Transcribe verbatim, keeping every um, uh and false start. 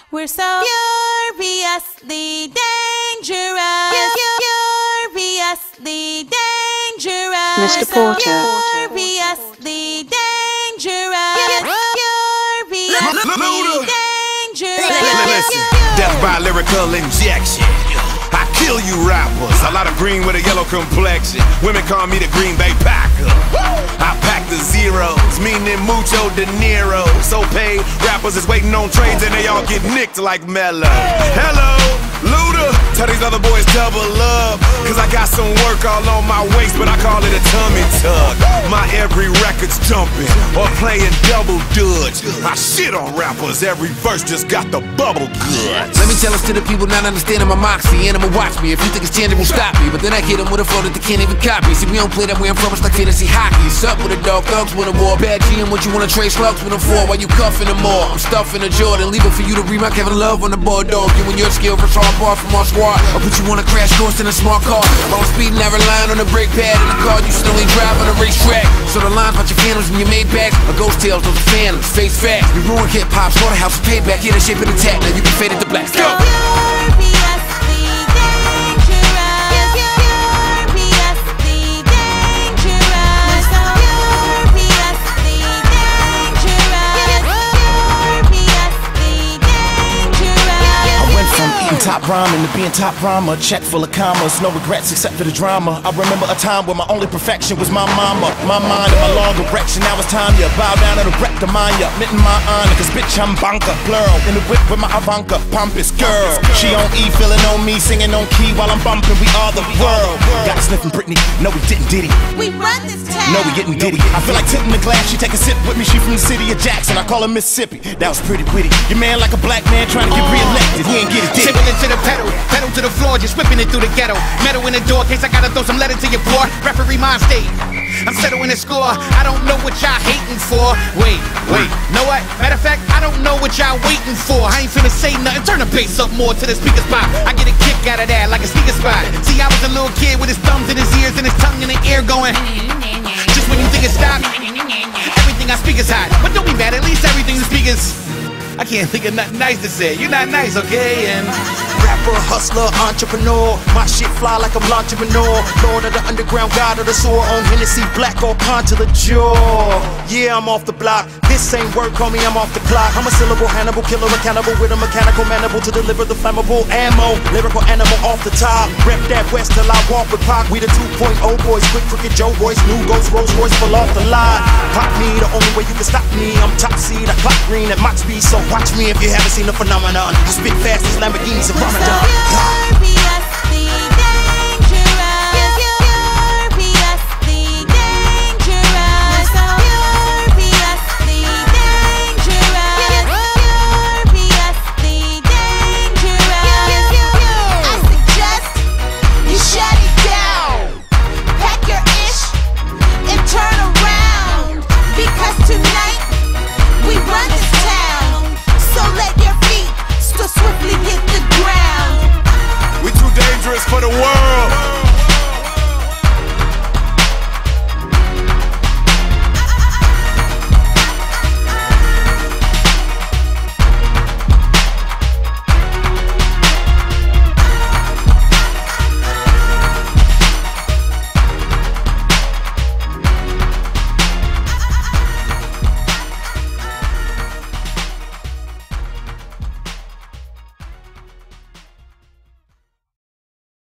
We're so furiously dangerous. Furiously dangerous. Mister Porter. Furiously dangerous. Furiously dangerous. Listen, death by lyrical injection. I kill you rappers. A lot of green with a yellow complexion. Women call me the Green Bay Packer. I pack the zeros, meaning mucho dinero. So paid rappers is waiting on trades and they all get nicked like Mello. Hello, Luda. Tell these other boys double up, cause I got some work all on my waist, but I call it a tummy tuck. My every record's jumping or playing double dutch. I shit on rappers, every verse just got the bubble guts. Let me tell us to the people not understanding my moxie. Animal watch me, if you think it's tangible, stop me. But then I hit them with a flow that they can't even copy. See, we don't play that way I'm from, it's like fantasy hockey. It's up with a dog, thugs with a war. Bad G and what you wanna trade slugs with them for. While you cuffing them more, I'm stuffing a Jordan. Leave it for you to read my Kevin Love on the board, dog. You and your skill for hard bar from our squad. I'll put you on a crash course in a smart car. While I'm speeding, I relying on the brake pad in the car. You still ain't drive on the racetrack. So the lines about your phantoms and your made bags are ghost tales, those are phantoms. Face facts. You ruined hip hop, slaughterhouse, payback. Yeah, the shape of the attack. Now you can fade it to black. Go! Top rhyming to being top rhymer, check full of commas, no regrets except for the drama. I remember a time where my only perfection was my mama. My mind and my long erection, now it's time to bow down to the wreck the mind, ya, mitten my honor, cause bitch I'm banker, plural, in the whip with my Ivanka, pompous girl. She on E, feeling on me, singing on key while I'm bumping, we are the world. Got sniffing Britney, no we didn't Diddy. We run this town. No we getting Diddy. I feel like tipping the glass, she take a sip with me, she from the city of Jackson, I call her Mississippi. That was pretty witty. Your man like a black man trying to get re-elected, he ain't get it did. To the pedal, pedal to the floor, just whipping it through the ghetto. Metal in the door, case I gotta throw some letter to your boy. Referee mind state, I'm settling the score. I don't know what y'all hating for. Wait, wait, know what? Matter of fact, I don't know what y'all waiting for. I ain't finna say nothing, turn the bass up more to the speaker spot. I get a kick out of that like a sneaker spot. See, I was a little kid with his thumbs in his ears and his tongue in the air going. Just when you think it stopped, everything I speak is hot. But don't be mad, at least everything you speak is. I can't think of nothing nice to say. You're not nice, okay? And rapper, hustler, entrepreneur. My shit fly like I'm entrepreneur. Lord of the underground, god of the sword. On Hennessy, black or consular jaw. Yeah, I'm off the block. This ain't work, call me, I'm off the clock. I'm a syllable Hannibal, killer, a cannibal with a mechanical mandible to deliver the flammable ammo. Lyrical animal off the top. Rep that west till I walk with Pac. We the two point oh boys, quick crooked Joe boys. New Ghost, Rolls Royce, full off the lot. Pop me, the only way you can stop me. I'm top seed, I clock green at Mach speed, so watch me if you haven't seen the phenomenon. I spit fast as Lamborghinis and Ramadan. For the world.